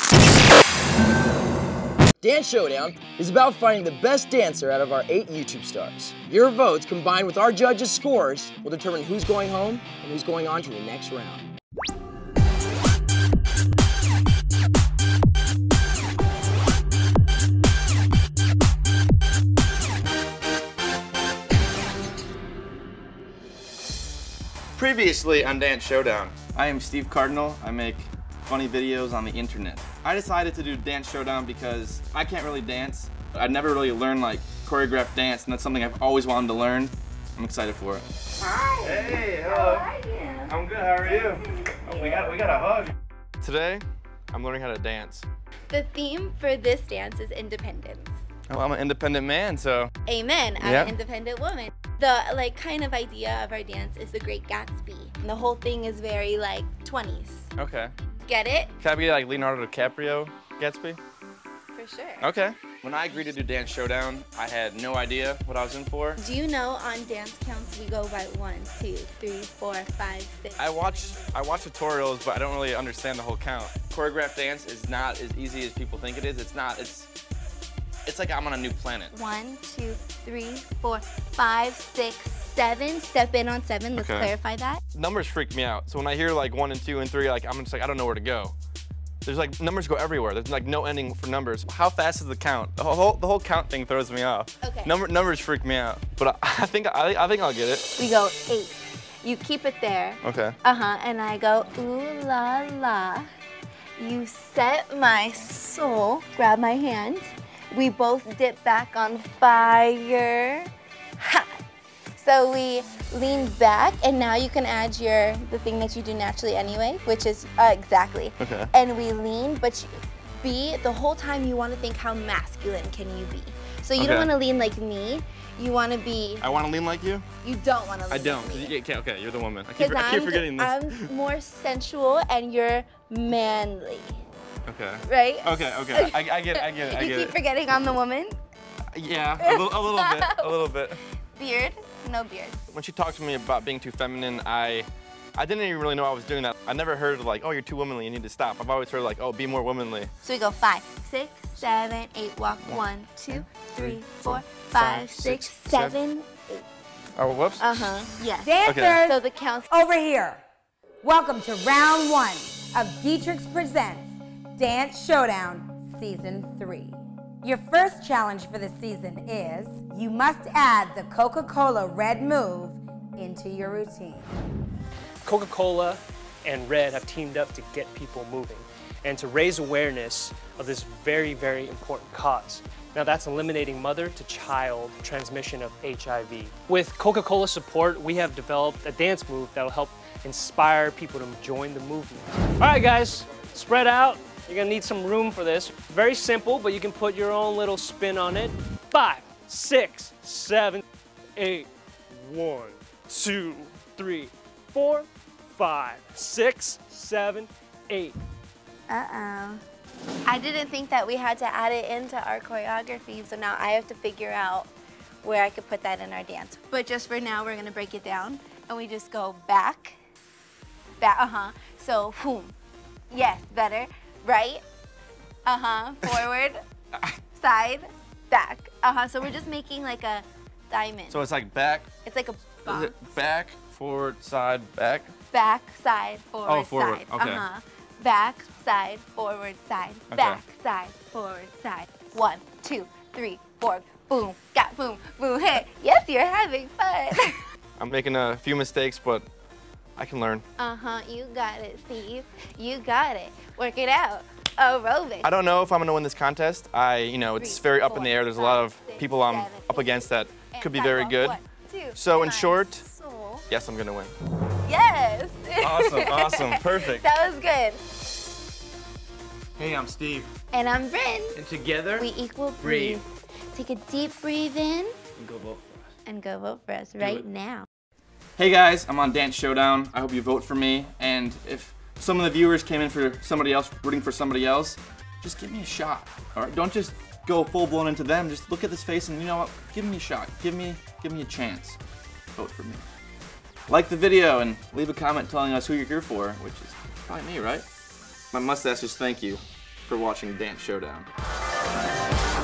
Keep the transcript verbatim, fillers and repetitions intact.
Dance Showdown is about finding the best dancer out of our eight YouTube stars. Your votes, combined with our judges' scores, will determine who's going home and who's going on to the next round. Previously on Dance Showdown, I am Steve Kardynal. I make funny videos on the internet. I decided to do Dance Showdown because I can't really dance. I'd never really learned like choreographed dance, and that's something I've always wanted to learn. I'm excited for it. Hi. Hey, hello. How are you? I'm good. How are you? Oh, we got we got a hug. Today, I'm learning how to dance. The theme for this dance is independence. Well, I'm an independent man, so. Amen. I'm yeah. an independent woman. The like kind of idea of our dance is the Great Gatsby. And the whole thing is very like twenties. Okay. Get it? Can I be like Leonardo DiCaprio, Gatsby? For sure. Okay. When I agreed to do Dance Showdown, I had no idea what I was in for. Do you know on dance counts we go by one, two, three, four, five, six? I watch I watch tutorials, but I don't really understand the whole count. Choreographed dance is not as easy as people think it is. It's not. It's it's like I'm on a new planet. One, two, three, four, five, six, seven. Step in on seven. Let's okay. clarify that. Numbers freak me out. So when I hear like one and two and three, like I'm just like I don't know where to go. There's like numbers go everywhere. There's like no ending for numbers. How fast is the count? The whole the whole count thing throws me off. Okay. Number numbers freak me out. But I, I think I, I think I'll get it. We go eight. You keep it there. Okay. Uh huh. And I go ooh la la. You set my soul. Grab my hand. We both dip back on fire. Ha! So we lean back, and now you can add your the thing that you do naturally anyway, which is uh, exactly. Okay. And we lean, but you, be the whole time you want to think how masculine can you be. So you okay. don't want to lean like me. You want to be. I want to lean like you. You don't want to lean I don't. like me. Okay, okay, you're the woman. I keep, I I'm, keep forgetting this. I'm more sensual, and you're manly. Okay. Right? Okay, okay. I, I get it, I get it, I you get keep it. forgetting I'm the woman? Yeah, a little, a little bit, a little bit. Beard? No beard. When she talked to me about being too feminine, I I didn't even really know I was doing that. I never heard of like, oh, you're too womanly, you need to stop. I've always heard like, oh, be more womanly. So we go five, six, seven, eight, walk one, two, three, four, five, six, seven, eight. Oh, whoops. Uh-huh, yes. Dancers, okay. So the count over here. Welcome to round one of D-Trix Presents Dance Showdown Season three. Your first challenge for the season is you must add the Coca-Cola Red move into your routine. Coca-Cola and Red have teamed up to get people moving and to raise awareness of this very, very important cause. Now that's eliminating mother-to-child transmission of H I V. With Coca-Cola support, we have developed a dance move that will help inspire people to join the movement. All right, guys, spread out. You're gonna need some room for this. Very simple, but you can put your own little spin on it. Five, six, seven, eight, one, two, three, four, five, six, seven, eight. Uh-oh. I didn't think that we had to add it into our choreography, so now I have to figure out where I could put that in our dance. But just for now, we're gonna break it down, and we just go back, back, uh-huh. So, boom. Yes, better. Right, uh-huh, forward, side, back. Uh-huh, so we're just making like a diamond. So it's like back. It's like a box. Is it back, forward, side, back? Back, side, forward, oh, forward. side. Okay. Uh-huh. Back, side, forward, side. Okay. Back, side, forward, side. One, two, three, four. Boom, got boom, boom, hey. Yes, you're having fun. I'm making a few mistakes, but I can learn. Uh-huh, you got it, Steve. You got it. Work it out. Aerobic. I don't know if I'm gonna win this contest. I, you know, it's very up in the air. There's a lot of people I'm up against that could be very good. So in short, yes, I'm gonna win. Yes. Awesome, awesome, perfect. That was good. Hey, I'm Steve. And I'm Brinn. And together, we equal breathe. Take a deep breathe in. And go vote for us. And go vote for us right now. Hey guys, I'm on Dance Showdown. I hope you vote for me. And if some of the viewers came in for somebody else, rooting for somebody else, just give me a shot. All right, don't just go full blown into them. Just look at this face and you know what? Give me a shot. Give me, give me a chance. Vote for me. Like the video and leave a comment telling us who you're here for, which is probably me, right? My mustache says thank you. for watching Dance Showdown.